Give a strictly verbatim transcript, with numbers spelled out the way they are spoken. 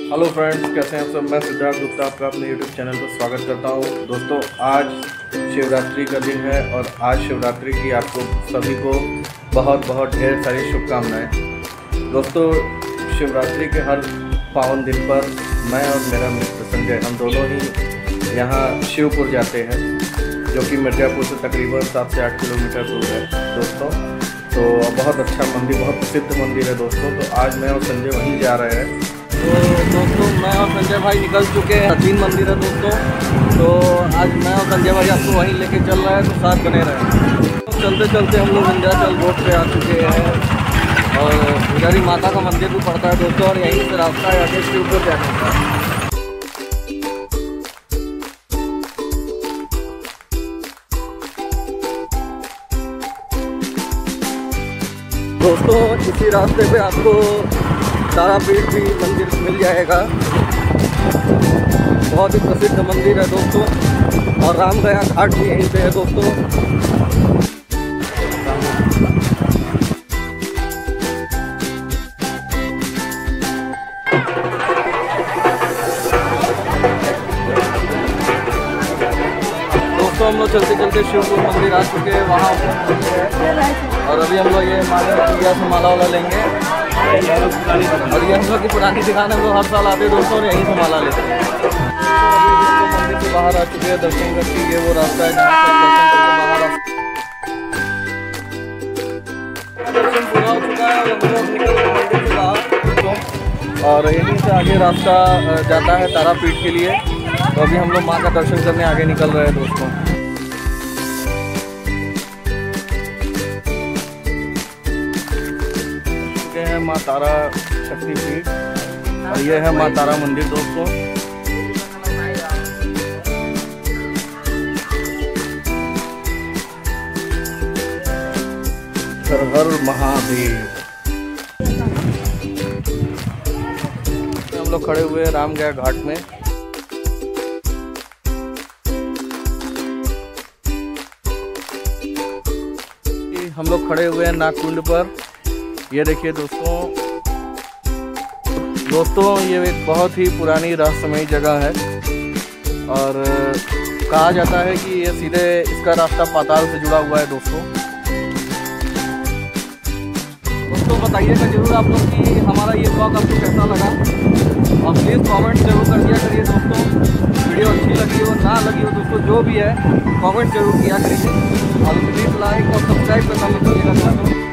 Hello friends, कैसे हैं आप सब। मैं सिद्धार्थ गुप्ता आपका अपने यूट्यूब चैनल पर स्वागत करता हूं। दोस्तों, आज शिवरात्रि का दिन है और आज शिवरात्रि की आपको सभी को बहुत बहुत ढेर सारी शुभकामनाएं। दोस्तों, शिवरात्रि के हर पावन दिन पर मैं और मेरा मित्र संजय हम दोनों ही यहाँ शिवपुर जाते हैं, जो कि मिर्ज़ापुर से तकरीबन सात से आठ किलोमीटर दूर है दोस्तों। तो बहुत अच्छा मंदिर, बहुत प्रसिद्ध मंदिर है दोस्तों। तो आज मैं और संजय वहीं जा रहे हैं। तो दोस्तों, मैं और संजय भाई निकल चुके हैं। तीन मंदिर है दोस्तों, तो आज मैं और संजय भाई आपको वहीं लेके चल रहे हैं, तो साथ बने रहे। तो चलते चलते हम लोग विंध्याचल रोड पे आ चुके हैं और इधर ही माता का मंदिर भी पड़ता है दोस्तों, और यहीं से रास्ता है आगे शिवपुर जाने का। दोस्तों, इसी रास्ते पे आपको तारापीठ भी मंदिर मिल जाएगा। बहुत ही प्रसिद्ध मंदिर है दोस्तों, और रामगया घाट भी यहीं पे है दोस्तों। दोस्तों, हम लोग चलते चलते शिवपुर मंदिर आ चुके हैं वहाँ, और अभी हम लोग ये माला से माला वाला लेंगे। और ये हम लोग की पुरानी दुकान है, हम लोग हर साल आते हैं दोस्तों और यहीं से माला लेते हैं। मंदिर से बाहर आ चुके हैं दर्शन करके। ये वो रास्ता है जहाँ से दर्शन करके बाहर आ दर्शन पूरा हो चुका है और हम लोग निकल गए मंदिर से बाहर। और यहीं से आगे रास्ता जाता है तारापीठ के लिए। तो अभी हम लोग माँ का दर्शन करने आगे निकल रहे हैं दोस्तों। है माँ तारा शक्तिपीठ और ये है माँ तारा मंदिर दोस्तों। हर हर महादेव। हम लोग खड़े हुए हैं रामगया घाट में। हम लोग खड़े हुए हैं नागकुंड पर। ये देखिए दोस्तों दोस्तों ये एक बहुत ही पुरानी रहस्यमयी जगह है, और कहा जाता है कि ये सीधे इसका रास्ता पाताल से जुड़ा हुआ है दोस्तों। दोस्तों, बताइएगा जरूर आप लोग कि हमारा ये ब्लॉग आपको कैसा लगा, और प्लीज़ कमेंट जरूर कर दिया करिए दोस्तों। वीडियो अच्छी लगी हो ना लगी हो दोस्तों, जो भी है कमेंट जरूर किया करिए, और प्लीज़ लाइक और सब्सक्राइब करना मत भूलिएगा दोस्तों।